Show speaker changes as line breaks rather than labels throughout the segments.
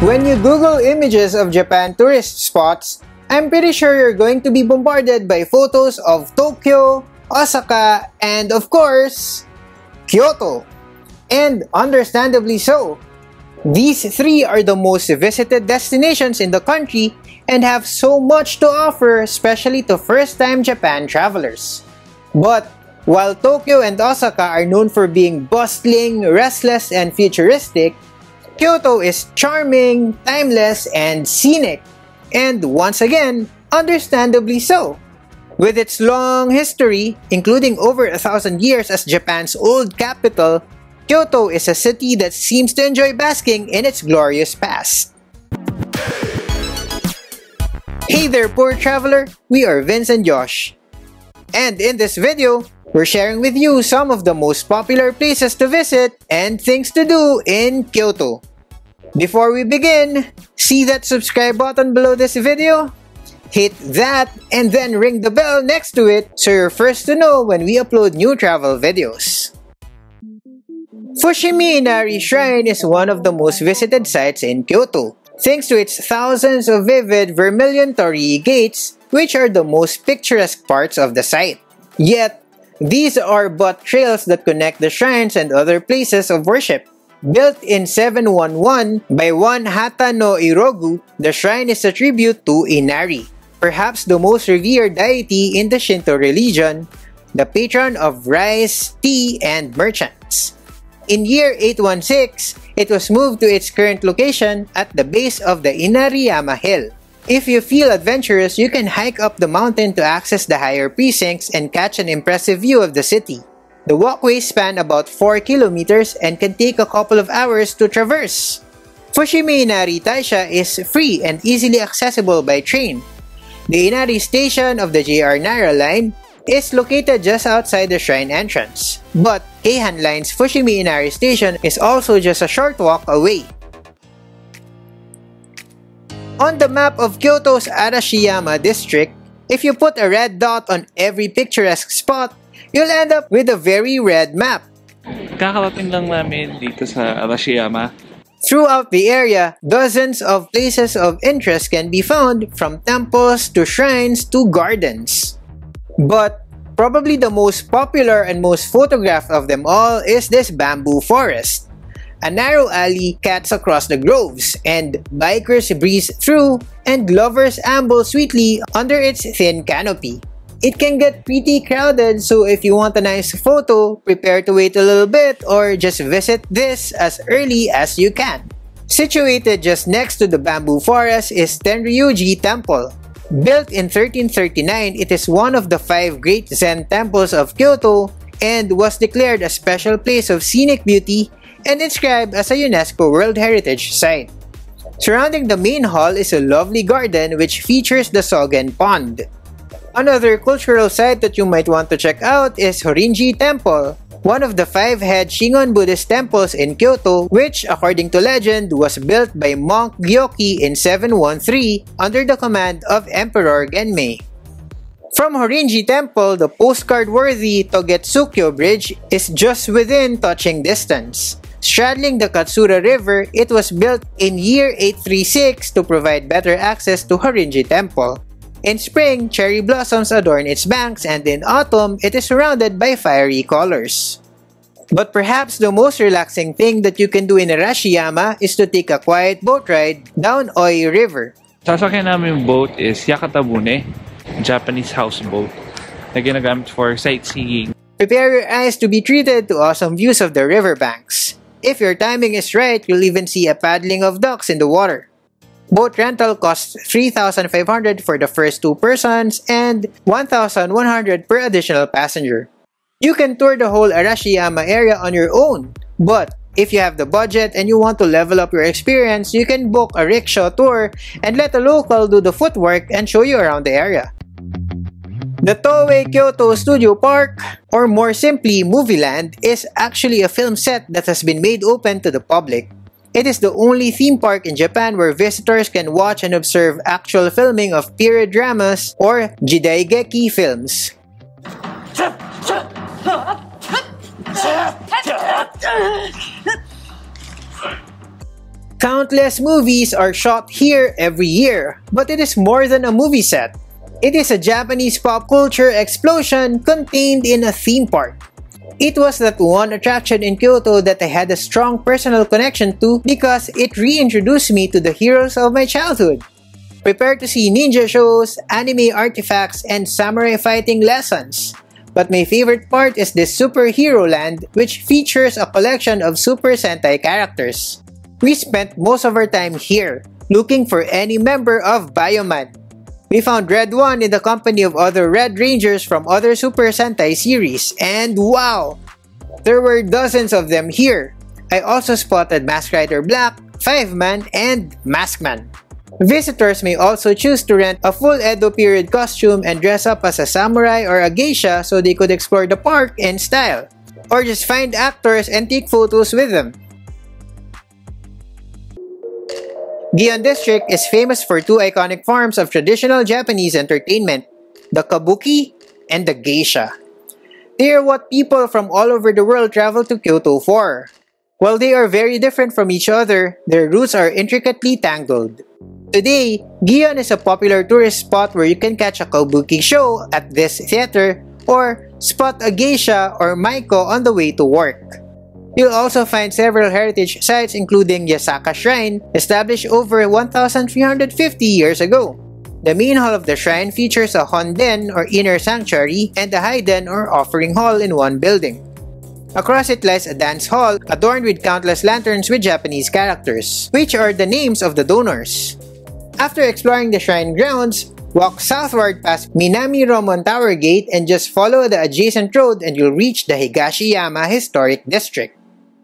When you Google images of Japan tourist spots, I'm pretty sure you're going to be bombarded by photos of Tokyo, Osaka, and of course, Kyoto. And understandably so. These three are the most visited destinations in the country and have so much to offer, especially to first-time Japan travelers. But while Tokyo and Osaka are known for being bustling, restless, and futuristic, Kyoto is charming, timeless, and scenic. And once again, understandably so. With its long history, including over 1,000 years as Japan's old capital, Kyoto is a city that seems to enjoy basking in its glorious past. Hey there, poor traveler! We are Vince and Josh. And in this video, we're sharing with you some of the most popular places to visit and things to do in Kyoto. Before we begin, see that subscribe button below this video? Hit that and then ring the bell next to it so you're first to know when we upload new travel videos. Fushimi Inari Shrine is one of the most visited sites in Kyoto, thanks to its thousands of vivid vermilion torii gates, which are the most picturesque parts of the site. Yet, these are but trails that connect the shrines and other places of worship. Built in 711 by one Hata no Irogu, the shrine is a tribute to Inari, perhaps the most revered deity in the Shinto religion, the patron of rice, tea, and merchants. In year 816, it was moved to its current location at the base of the Inariyama Hill. If you feel adventurous, you can hike up the mountain to access the higher precincts and catch an impressive view of the city. The walkways span about 4 kilometers and can take a couple of hours to traverse. Fushimi Inari Taisha is free and easily accessible by train. The Inari station of the JR Nara line is located just outside the shrine entrance, but Keihan Line's Fushimi Inari station is also just a short walk away. On the map of Kyoto's Arashiyama district, if you put a red dot on every picturesque spot, you'll end up with a very red map.
Kakarating lang namin dito sa Arashiyama.
Throughout the area, dozens of places of interest can be found, from temples to shrines to gardens. But probably the most popular and most photographed of them all is this bamboo forest. A narrow alley cuts across the groves, and bikers breeze through, and lovers amble sweetly under its thin canopy. It can get pretty crowded, so if you want a nice photo, prepare to wait a little bit or just visit this as early as you can. Situated just next to the bamboo forest is Tenryuji Temple. Built in 1339, it is one of the 5 great Zen temples of Kyoto and was declared a special place of scenic beauty and inscribed as a UNESCO World Heritage Site. Surrounding the main hall is a lovely garden which features the Sogen Pond. Another cultural site that you might want to check out is Horinji Temple, one of the 5-head Shingon Buddhist temples in Kyoto, which, according to legend, was built by monk Gyoki in 713 under the command of Emperor Genmei. From Horinji Temple, the postcard-worthy Togetsukyo Bridge is just within touching distance. Straddling the Katsura River, it was built in year 836 to provide better access to Horinji Temple. In spring, cherry blossoms adorn its banks, and in autumn, it is surrounded by fiery colors. But perhaps the most relaxing thing that you can do in Arashiyama is to take a quiet boat ride down Oi River.
Sasakyan namin boat is Yakatabune, Japanese houseboat na ginagamit for sightseeing.
Prepare your eyes to be treated to awesome views of the riverbanks. If your timing is right, you'll even see a paddling of ducks in the water. Boat rental costs 3,500 for the first 2 persons and 1,100 per additional passenger. You can tour the whole Arashiyama area on your own, but if you have the budget and you want to level up your experience, you can book a rickshaw tour and let a local do the footwork and show you around the area. The Toei Kyoto Studio Park, or more simply Movieland, is actually a film set that has been made open to the public. It is the only theme park in Japan where visitors can watch and observe actual filming of period dramas or jidaigeki films. Countless movies are shot here every year, but it is more than a movie set. It is a Japanese pop culture explosion contained in a theme park. It was that one attraction in Kyoto that I had a strong personal connection to because it reintroduced me to the heroes of my childhood. Prepare to see ninja shows, anime artifacts, and samurai fighting lessons. But my favorite part is this superhero land, which features a collection of Super Sentai characters. We spent most of our time here, looking for any member of Bioman. We found Red 1 in the company of other Red Rangers from other Super Sentai series, and wow! There were dozens of them here. I also spotted Mask Rider Black, Five-Man, and Maskman. Visitors may also choose to rent a full Edo period costume and dress up as a samurai or a geisha so they could explore the park in style. Or just find actors and take photos with them. Gion District is famous for two iconic forms of traditional Japanese entertainment, the kabuki and the geisha. They are what people from all over the world travel to Kyoto for. While they are very different from each other, their roots are intricately tangled. Today, Gion is a popular tourist spot where you can catch a kabuki show at this theater or spot a geisha or maiko on the way to work. You'll also find several heritage sites including Yasaka Shrine, established over 1,350 years ago. The main hall of the shrine features a honden or inner sanctuary and a haiden or offering hall in one building. Across it lies a dance hall adorned with countless lanterns with Japanese characters, which are the names of the donors. After exploring the shrine grounds, walk southward past Minami Romon Tower Gate and just follow the adjacent road and you'll reach the Higashiyama Historic District.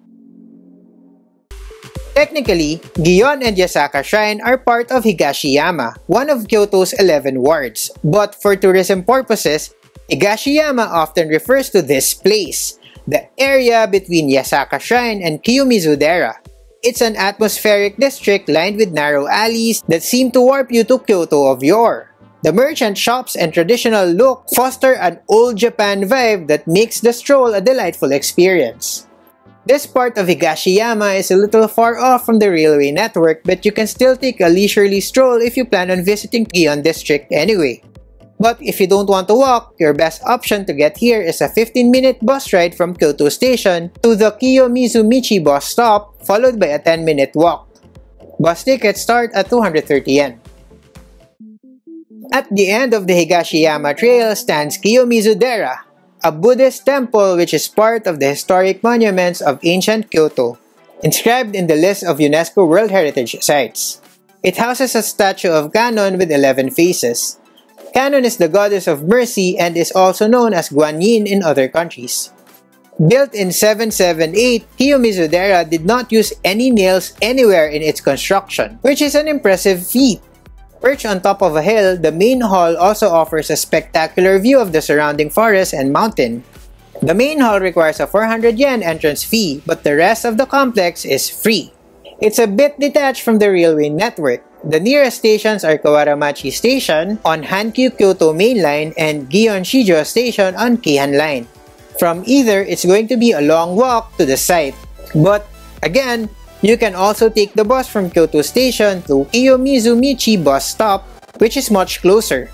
Technically, Gion and Yasaka Shrine are part of Higashiyama, one of Kyoto's 11 wards. But for tourism purposes, Higashiyama often refers to this place, the area between Yasaka Shrine and Kiyomizu-dera. It's an atmospheric district lined with narrow alleys that seem to warp you to Kyoto of yore. The merchant shops and traditional look foster an old Japan vibe that makes the stroll a delightful experience. This part of Higashiyama is a little far off from the railway network, but you can still take a leisurely stroll if you plan on visiting Gion District anyway. But if you don't want to walk, your best option to get here is a 15-minute bus ride from Kyoto Station to the Kiyomizu-michi bus stop, followed by a 10-minute walk. Bus tickets start at 230 yen. At the end of the Higashiyama Trail stands Kiyomizu-dera, a Buddhist temple which is part of the historic monuments of ancient Kyoto, inscribed in the list of UNESCO World Heritage Sites. It houses a statue of Kannon with 11 faces. Kannon is the goddess of mercy and is also known as Guanyin in other countries. Built in 778, Kiyomizu-dera did not use any nails anywhere in its construction, which is an impressive feat. Perched on top of a hill, the main hall also offers a spectacular view of the surrounding forest and mountain. The main hall requires a 400 yen entrance fee, but the rest of the complex is free. It's a bit detached from the railway network. The nearest stations are Kawaramachi Station on Hankyu Kyoto Main Line and Gion Shijo Station on Keihan Line. From either, it's going to be a long walk to the site. But again, you can also take the bus from Kyoto Station to Kiyomizu-michi bus stop, which is much closer.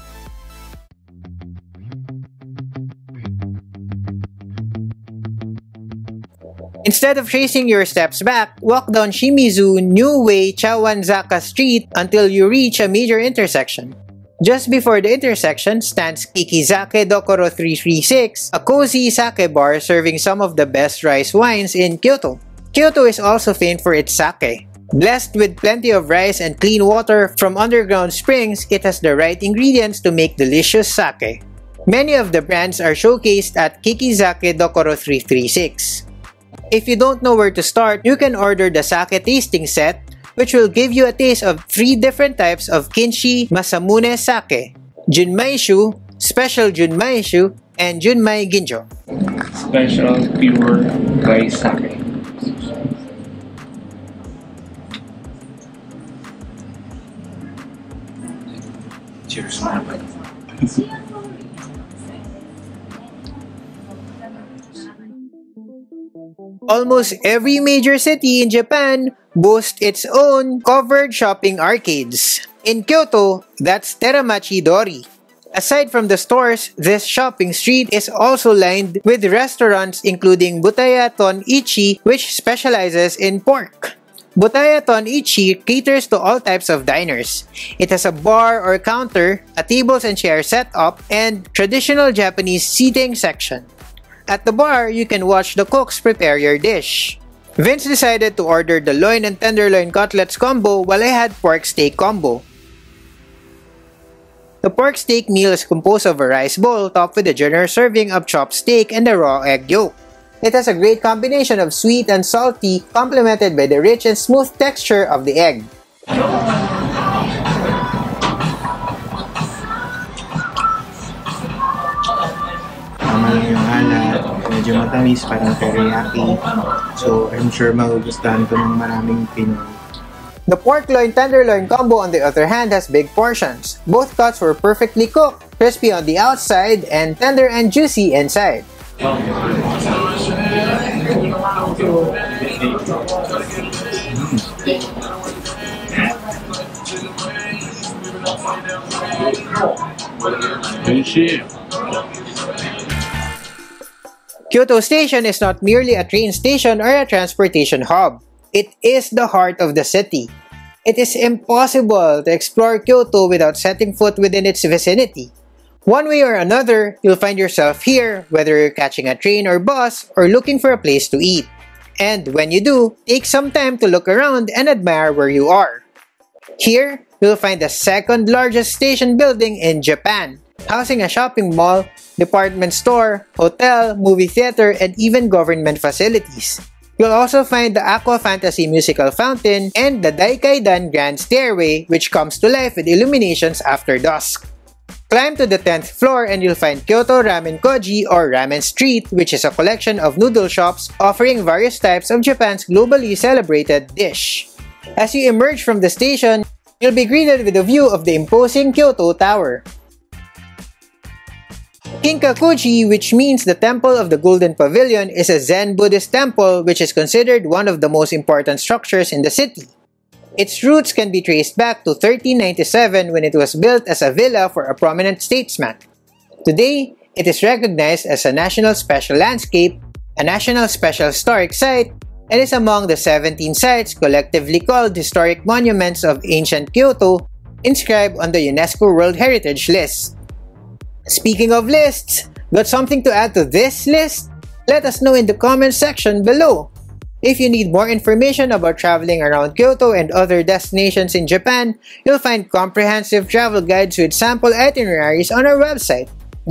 Instead of tracing your steps back, walk down Shimizu New Way Chawanzaka Street until you reach a major intersection. Just before the intersection stands Kikizake Dokoro 336, a cozy sake bar serving some of the best rice wines in Kyoto. Kyoto is also famed for its sake. Blessed with plenty of rice and clean water from underground springs, it has the right ingredients to make delicious sake. Many of the brands are showcased at Kikizake Dokoro 336. If you don't know where to start, you can order the sake tasting set, which will give you a taste of 3 different types of Kinshi Masamune sake, Junmaishu, Special Junmaishu, and Junmai Ginjo.
Special pure rice sake. Cheers, man.
Almost every major city in Japan boasts its own covered shopping arcades. In Kyoto, that's Teramachi Dori. Aside from the stores, this shopping street is also lined with restaurants including Butaya Ton Ichi, which specializes in pork. Butaya Ton Ichi caters to all types of diners. It has a bar or counter, a tables and chairs setup, and traditional Japanese seating section. At the bar, you can watch the cooks prepare your dish. Vince decided to order the loin and tenderloin cutlets combo while I had pork steak combo. The pork steak meal is composed of a rice bowl topped with a generous serving of chopped steak and a raw egg yolk. It has a great combination of sweet and salty, complemented by the rich and smooth texture of the egg.
Tama lang yung alat, medyo matamis, parang teriyaki. So, I'm sure magugustuhan ko ng maraming Pinoy.
The pork loin tenderloin combo on the other hand has big portions. Both cuts were perfectly cooked, crispy on the outside and tender and juicy inside. Kyoto Station is not merely a train station or a transportation hub. It is the heart of the city. It is impossible to explore Kyoto without setting foot within its vicinity. One way or another, you'll find yourself here, whether you're catching a train or bus or looking for a place to eat. And when you do, take some time to look around and admire where you are. Here, you'll find the second largest station building in Japan, housing a shopping mall, department store, hotel, movie theater, and even government facilities. You'll also find the Aqua Fantasy musical fountain and the Daikaidan Grand Stairway, which comes to life with illuminations after dusk. Climb to the 10th floor and you'll find Kyoto Ramen Koji or Ramen Street, which is a collection of noodle shops offering various types of Japan's globally celebrated dish. As you emerge from the station, you'll be greeted with a view of the imposing Kyoto Tower. Kinkakuji, which means the Temple of the Golden Pavilion, is a Zen Buddhist temple which is considered one of the most important structures in the city. Its roots can be traced back to 1397 when it was built as a villa for a prominent statesman. Today, it is recognized as a National Special Landscape, a National Special Historic Site, and is among the 17 sites collectively called Historic Monuments of Ancient Kyoto, inscribed on the UNESCO World Heritage List. Speaking of lists, got something to add to this list? Let us know in the comment section below. If you need more information about traveling around Kyoto and other destinations in Japan, you'll find comprehensive travel guides with sample itineraries on our website,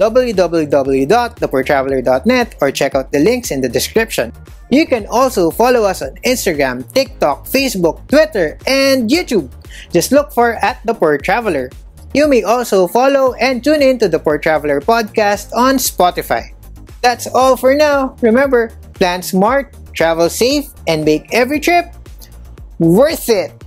www.thepoortraveler.net, or check out the links in the description. You can also follow us on Instagram, TikTok, Facebook, Twitter, and YouTube. Just look for @thepoortraveler. You may also follow and tune in to the Poor Traveler podcast on Spotify. That's all for now. Remember, plan smart, travel safe, and make every trip worth it!